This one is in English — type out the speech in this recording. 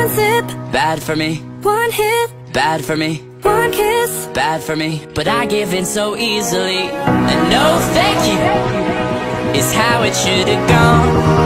One sip, bad for me. one hit, Bad for me. one kiss, Bad for me. But I give in so easily, and no thank you is how it should have gone.